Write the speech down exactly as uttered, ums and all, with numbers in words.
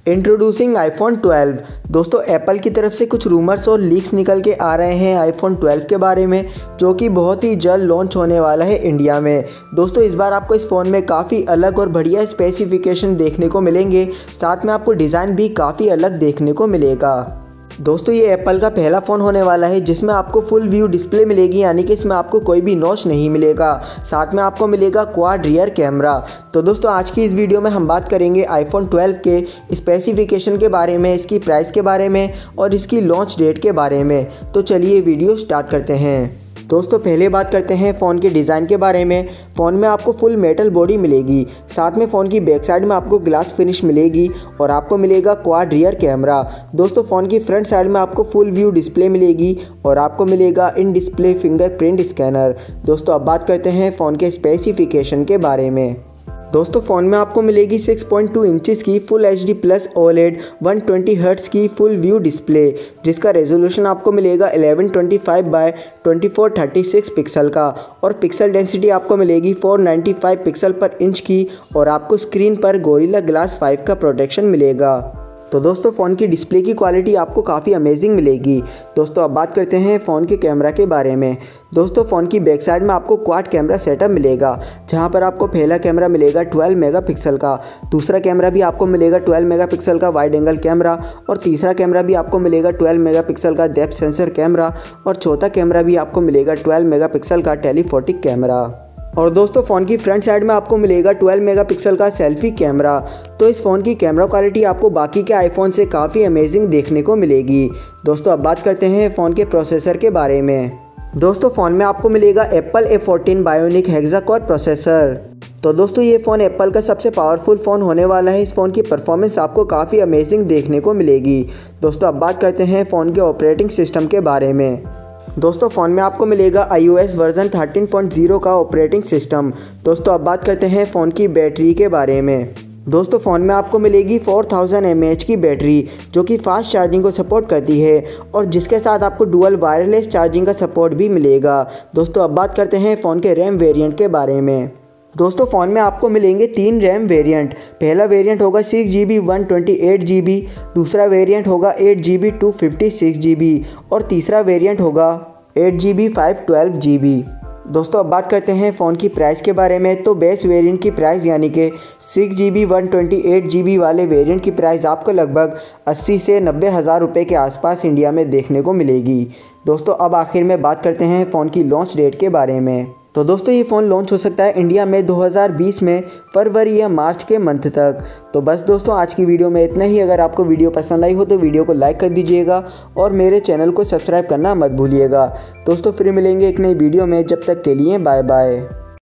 Introducing iPhone twelve. दोस्तों Apple की तरफ से कुछ रूमर्स और लीक्स निकल के आ रहे हैं आईफोन ट्वेल्व के बारे में, जो कि बहुत ही जल्द लॉन्च होने वाला है इंडिया में। दोस्तों इस बार आपको इस फ़ोन में काफ़ी अलग और बढ़िया स्पेसिफिकेशन देखने को मिलेंगे, साथ में आपको डिज़ाइन भी काफ़ी अलग देखने को मिलेगा। दोस्तों ये एप्पल का पहला फ़ोन होने वाला है जिसमें आपको फुल व्यू डिस्प्ले मिलेगी, यानी कि इसमें आपको कोई भी नॉच नहीं मिलेगा। साथ में आपको मिलेगा क्वाड रियर कैमरा। तो दोस्तों आज की इस वीडियो में हम बात करेंगे आईफोन ट्वेल्व के स्पेसिफिकेशन के बारे में, इसकी प्राइस के बारे में और इसकी लॉन्च डेट के बारे में। तो चलिए वीडियो स्टार्ट करते हैं। दोस्तों पहले बात करते हैं फ़ोन के डिज़ाइन के बारे में। फ़ोन में आपको फुल मेटल बॉडी मिलेगी, साथ में फ़ोन की बैक साइड में आपको ग्लास फिनिश मिलेगी और आपको मिलेगा क्वाड रियर कैमरा। दोस्तों फ़ोन की फ्रंट साइड में आपको फुल व्यू डिस्प्ले मिलेगी और आपको मिलेगा इन डिस्प्ले फिंगरप्रिंट स्कैनर। दोस्तों अब बात करते हैं फ़ोन के स्पेसिफिकेशन के बारे में। दोस्तों फ़ोन में आपको मिलेगी सिक्स पॉइंट टू इंचेस की full H D plus OLED one twenty hertz की फुल व्यू डिस्प्ले, जिसका रेजोल्यूशन आपको मिलेगा eleven twenty five by twenty four thirty six pixel का और पिक्सल डेंसिटी आपको मिलेगी four ninety five pixel per inch की और आपको स्क्रीन पर गोरिल्ला ग्लास फाइव का प्रोटेक्शन मिलेगा। तो दोस्तों फ़ोन की डिस्प्ले की क्वालिटी आपको काफ़ी अमेजिंग मिलेगी। दोस्तों अब बात करते हैं फ़ोन के कैमरा के बारे में। दोस्तों फ़ोन की बैक साइड में आपको क्वाड कैमरा सेटअप मिलेगा, जहां पर आपको पहला कैमरा मिलेगा ट्वेल्व मेगापिक्सल का, दूसरा कैमरा भी आपको मिलेगा ट्वेल्व मेगापिक्सल का वाइड एंगल कैमरा और तीसरा कैमरा भी आपको मिलेगा ट्वेल्व मेगापिक्सल का डेप्थ सेंसर कैमरा और चौथा कैमरा भी आपको मिलेगा ट्वेल्व मेगापिक्सल का टेलीफोटिक कैमरा। और दोस्तों फ़ोन की फ्रंट साइड में आपको मिलेगा ट्वेल्व मेगापिक्सल का सेल्फी कैमरा। तो इस फ़ोन की कैमरा क्वालिटी आपको बाकी के आईफोन से काफ़ी अमेजिंग देखने को मिलेगी। दोस्तों अब बात करते हैं फ़ोन के प्रोसेसर के बारे में। दोस्तों फ़ोन में आपको मिलेगा Apple A fourteen bionic hexa core processor. तो दोस्तों ये फ़ोन एप्पल का सबसे पावरफुल फ़ोन होने वाला है। इस फ़ोन की परफॉर्मेंस आपको काफ़ी अमेजिंग देखने को मिलेगी। दोस्तों अब बात करते हैं फ़ोन के ऑपरेटिंग सिस्टम के बारे में। दोस्तों फ़ोन में आपको मिलेगा iOS version thirteen point zero का ऑपरेटिंग सिस्टम। दोस्तों अब बात करते हैं फ़ोन की बैटरी के बारे में। दोस्तों फ़ोन में आपको मिलेगी four thousand M A H की बैटरी, जो कि फास्ट चार्जिंग को सपोर्ट करती है और जिसके साथ आपको डुअल वायरलेस चार्जिंग का सपोर्ट भी मिलेगा। दोस्तों अब बात करते हैं फ़ोन के रैम वेरिएंट के बारे में। दोस्तों फ़ोन में आपको मिलेंगे तीन रैम वेरिएंट। पहला वेरिएंट होगा six G B one twenty eight G B, दूसरा वेरिएंट होगा eight G B two fifty six G B और तीसरा वेरिएंट होगा eight G B five twelve G B. दोस्तों अब बात करते हैं फ़ोन की प्राइस के बारे में। तो बेस वेरिएंट की प्राइस यानी कि six G B one twenty eight G B वाले वेरिएंट की प्राइस आपको लगभग अस्सी से नब्बे हज़ार रुपये के आसपास इंडिया में देखने को मिलेगी। दोस्तों अब आखिर में बात करते हैं फ़ोन की लॉन्च डेट के बारे में। तो दोस्तों ये फ़ोन लॉन्च हो सकता है इंडिया में दो हज़ार बीस में फरवरी या मार्च के मंथ तक। तो बस दोस्तों आज की वीडियो में इतना ही। अगर आपको वीडियो पसंद आई हो तो वीडियो को लाइक कर दीजिएगा और मेरे चैनल को सब्सक्राइब करना मत भूलिएगा। दोस्तों फिर मिलेंगे एक नई वीडियो में, जब तक के लिए बाय बाय।